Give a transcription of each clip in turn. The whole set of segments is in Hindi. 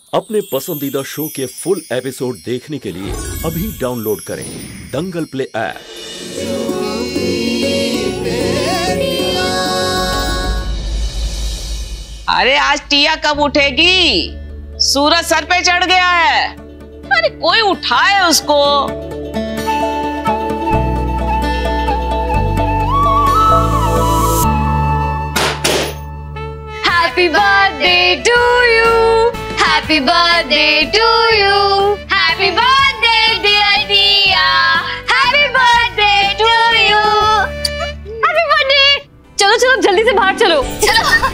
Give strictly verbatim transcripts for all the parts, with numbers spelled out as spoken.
अपने पसंदीदा शो के फुल एपिसोड देखने के लिए अभी डाउनलोड करें दंगल प्ले ऐप। अरे आज टिया कब उठेगी? सूरज सर पे चढ़ गया है। अरे कोई उठाए उसको। Happy birthday to you. Happy birthday to you. Happy birthday dear Tia. Happy birthday to you. Happy birthday. चलो चलो जल्दी से बाहर चलो। चलो।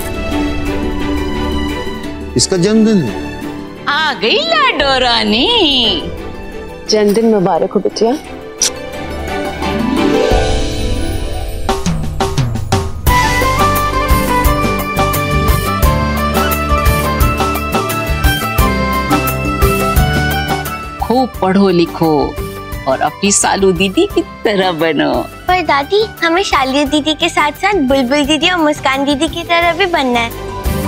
इसका जन्मदिन है। आ गई लाडो रानी। जन्मदिन मुबारक हो बिटिया। खूब पढ़ो लिखो और अपनी सालू दीदी की तरह बनो। पर दादी हमें शाली दीदी के साथ साथ बुलबुल दीदी और मुस्कान दीदी की तरह भी बनना है।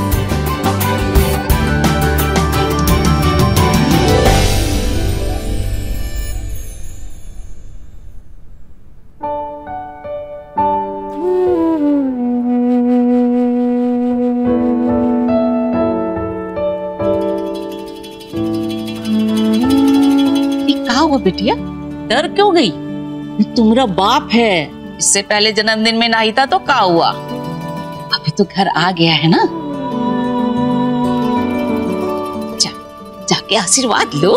बिटिया डर क्यों गई? तुम्हारा बाप है। इससे पहले जन्मदिन में नहीं था तो क्या हुआ? अभी तो घर आ गया है ना। जा, जाके आशीर्वाद लो।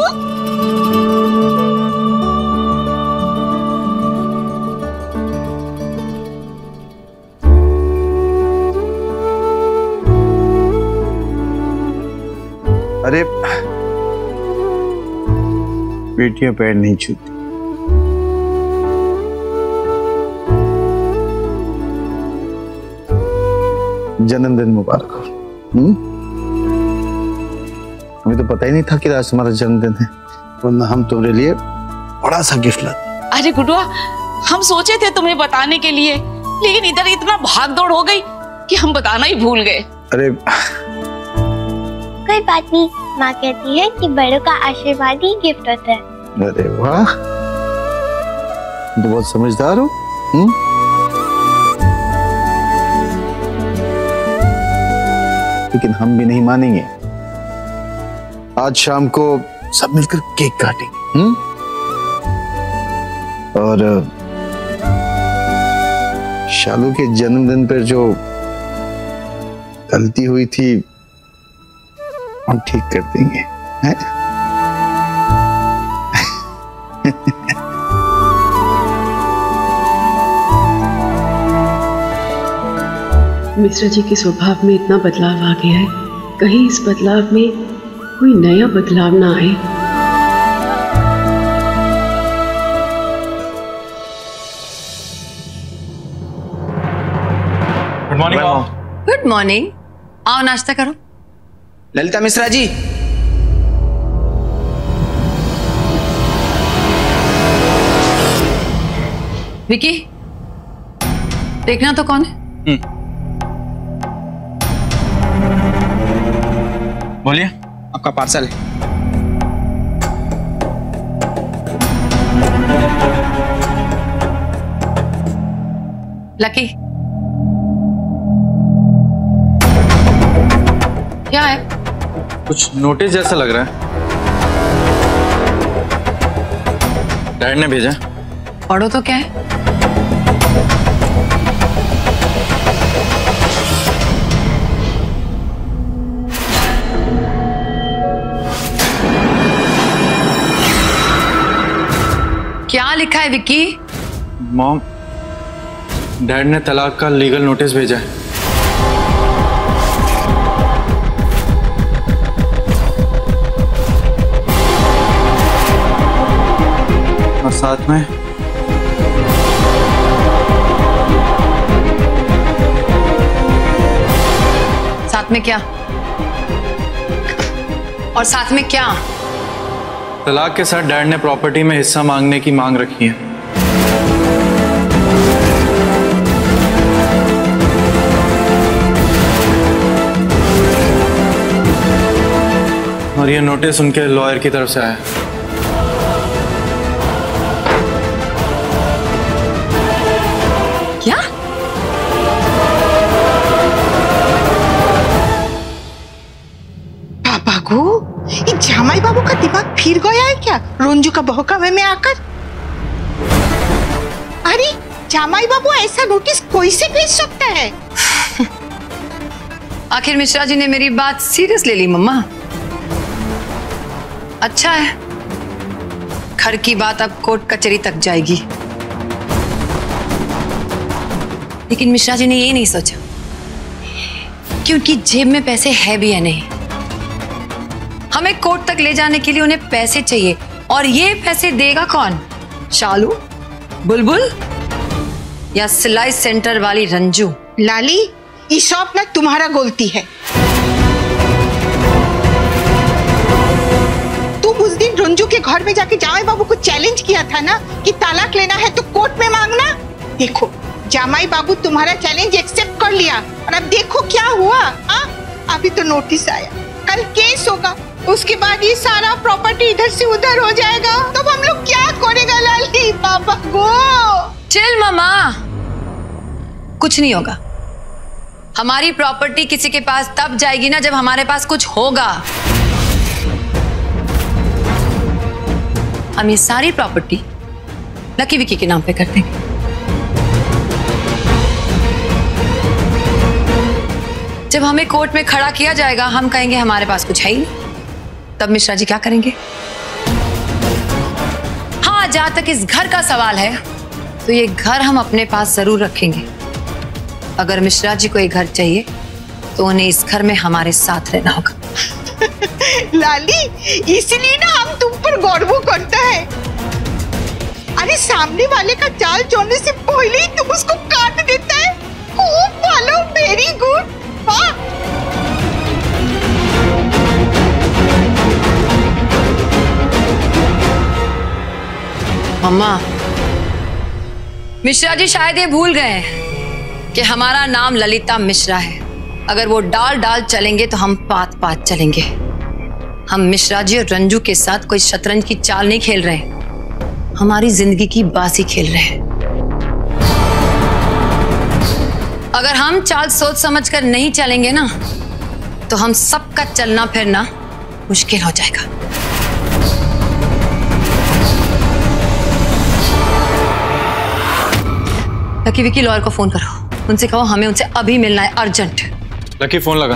अरे बेटियां पैर नहीं छूती। जन्मदिन मुबारक हो। हम्म हमें तो पता ही नहीं था कि आज तुम्हारा जन्मदिन है, वरना हम तुम्हारे लिए बड़ा सा गिफ्ट लाते। अरे गुडुआ, हम सोचे थे तुम्हें बताने के लिए, लेकिन इधर इतना भाग दौड़ हो गई कि हम बताना ही भूल गए। अरे कोई बात नहीं, माँ कहती है कि बड़ों का आशीर्वाद ही गिफ्ट होता है। अरे वाह, तो बहुत समझदार हो। हम्म लेकिन हम भी नहीं मानेंगे। आज शाम को सब मिलकर केक काटेंगे। हम्म और शालू के जन्मदिन पर जो गलती हुई थी हम ठीक कर देंगे, हैं? मिश्रा जी के स्वभाव में इतना बदलाव आ गया है, कहीं इस बदलाव में कोई नया बदलाव ना आए। Good morning. Good morning. आओ नाश्ता करो। ललिता मिश्रा जी। विकी, देखना तो कौन है? बोलिए, आपका पार्सल है। लकी, क्या है? कुछ नोटिस जैसा लग रहा है। डैड ने भेजा। पढ़ो तो क्या है? क्या लिखा है विक्की? मॉम, डैड ने तलाक का लीगल नोटिस भेजा है। और साथ में साथ में क्या? और साथ में क्या? तलाक के साथ डैड ने प्रॉपर्टी में हिस्सा मांगने की मांग रखी है। और ये नोटिस उनके लॉयर की तरफ से आया। क्या? पापा को ये जामाई बाबू का दिमाग फिर गया है क्या रंजू का बहकावे में आकर? अरे जामाई बाबू ऐसा नोटिस कोई से भेज सकता है? आखिर मिश्रा जी ने मेरी बात सीरियस ले ली मम्मा। अच्छा है, घर की बात अब कोर्ट कचहरी तक जाएगी। लेकिन मिश्रा जी ने ये नहीं सोचा कि उनकी जेब में पैसे है भी या नहीं। हमें कोर्ट तक ले जाने के लिए उन्हें पैसे चाहिए, और ये पैसे देगा कौन? शालू, बुलबुल या सिलाई सेंटर वाली रंजू? लाली, ये सब ना तुम्हारा गलती है। तुम उस दिन रंजू के घर में जाके जामाई बाबू को चैलेंज किया था ना कि तलाक लेना है तो कोर्ट में मांगना। देखो जामाई बाबू तुम्हारा चैलेंज एक्सेप्ट कर लिया, और अब देखो क्या हुआ। आ? अभी तो नोटिस आया, कल केस होगा, उसके बाद ये सारा प्रॉपर्टी इधर से उधर हो जाएगा। तब हम लोग क्या करेगा लाली? पापा को चिल मामा, कुछ नहीं होगा। हमारी प्रॉपर्टी किसी के पास तब जाएगी ना जब हमारे पास कुछ होगा। हम ये सारी प्रॉपर्टी लकी विकी के नाम पे कर देंगे। जब हमें कोर्ट में खड़ा किया जाएगा, हम कहेंगे हमारे पास कुछ है ही नहीं। तब मिश्रा जी क्या करेंगे? हाँ, जहां तक इस घर का सवाल है तो ये घर हम अपने पास जरूर रखेंगे। अगर मिश्रा जी को ये घर चाहिए तो उन्हें इस घर में हमारे साथ रहना होगा। लाली, इसलिए ना हम तुम पर गौरव करता है। अरे सामने वाले का चाल चलने से पहले ही तुम उसको काट देता है। खूब भालो, वेरी गुड। हाँ, मम्मा, मिश्रा जी शायद ये भूल गए हैं कि हमारा नाम ललिता मिश्रा है। अगर वो डाल डाल चलेंगे तो हम पात पात चलेंगे। हम मिश्रा जी और रंजू के साथ कोई शतरंज की चाल नहीं खेल रहे, हमारी जिंदगी की बाजी खेल रहे हैं। अगर हम चाल सोच समझकर नहीं चलेंगे ना, तो हम सबका चलना फिरना मुश्किल हो जाएगा। लकी विकी लॉयर को फोन करो, उनसे कहो हमें उनसे अभी मिलना है, अर्जेंट। लकी फोन लगा।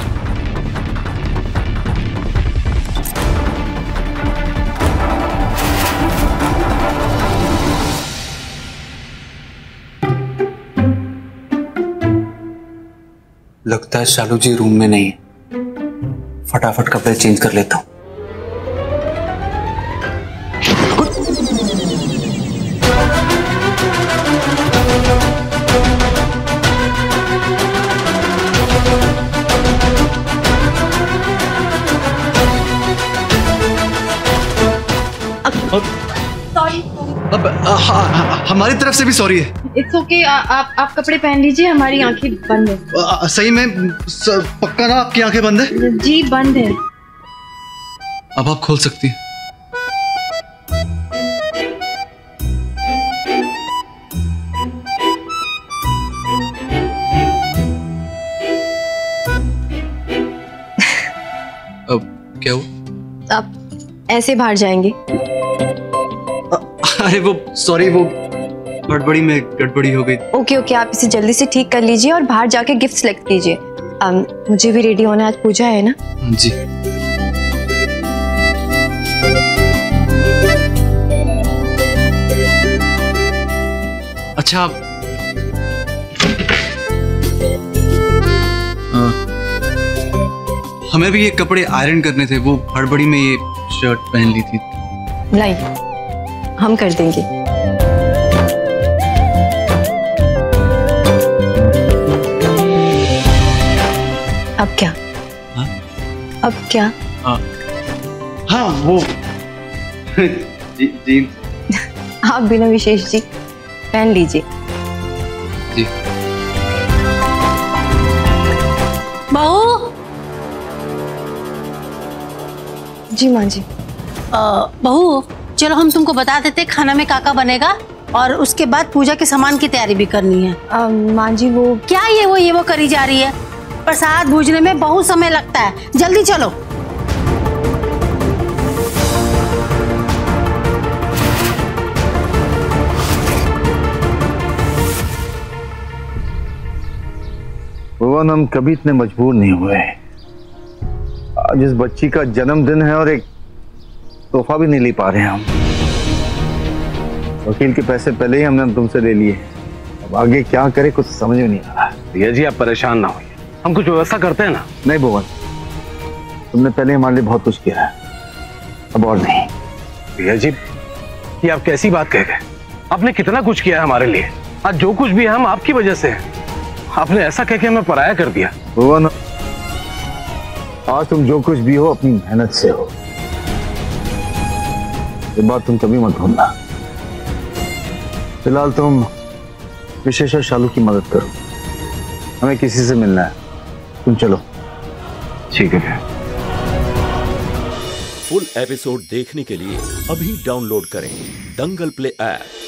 लगता है शालू जी रूम में नहीं है, फटाफट कपड़े चेंज कर लेता हूं। सॉरी। अब आ, हा, हा, हमारी तरफ से भी सॉरी है। इट्स ओके, आप आप कपड़े पहन लीजिए, हमारी आंखें बंद है। आ, सही में स, पक्का ना आपकी आंखें बंद है? जी बंद है। अब आप खोल सकती हैं। अब क्या हुआ? आप ऐसे बाहर जाएंगे? अरे वो सॉरी, वो गड़बड़ी में गड़बड़ी हो गई। ओके ओके, आप इसे जल्दी से ठीक कर लीजिए और बाहर जाके गिफ्ट सेलेक्ट कीजिए। मुझे भी रेडी होना, आज पूजा है ना। जी। अच्छा, आ, हमें भी ये कपड़े आयरन करने थे, वो हड़बड़ी में ये शर्ट पहन ली थी। लाइए, हम कर देंगे। अब क्या? हाँ? अब क्या? हाँ, हाँ वो जी, जीन्स। आप बिना विशेष जी पहन लीजिए। जी। बहू, जी माँ जी। बहू चलो हम तुमको बता देते खाना में काका बनेगा और उसके बाद पूजा के सामान की तैयारी भी करनी है। माँ जी वो क्या ये वो ये वो करी जा रही है? प्रसाद भूजने में बहुत समय लगता है, जल्दी चलो। भगवान हम कभी इतने मजबूर नहीं हुए। आज इस बच्ची का जन्मदिन है और एक तोहफा भी नहीं ले पा रहे हैं हम। वकील के पैसे पहले ही हमने तुमसे ले लिए, अब आगे क्या करे कुछ समझ में नहीं आ रहा। भैया जी आप परेशान ना होइए, हम कुछ व्यवस्था करते हैं ना। नहीं भगवान, तुमने पहले हमारे लिए बहुत कुछ किया है, अब और नहीं। भैया जी ये आप कैसी बात कह गए? आपने कितना कुछ किया है हमारे लिए। आज जो कुछ भी है हम आपकी वजह से है। आपने ऐसा कह के हमें पराया कर दिया। भगवान आज तुम जो कुछ भी हो अपनी मेहनत से हो, ये बात तुम कभी मत भूलना। फिलहाल तुम विशेष और शालू की मदद करो, हमें किसी से मिलना है, तुम चलो। ठीक है। फुल एपिसोड देखने के लिए अभी डाउनलोड करें दंगल प्ले ऐप।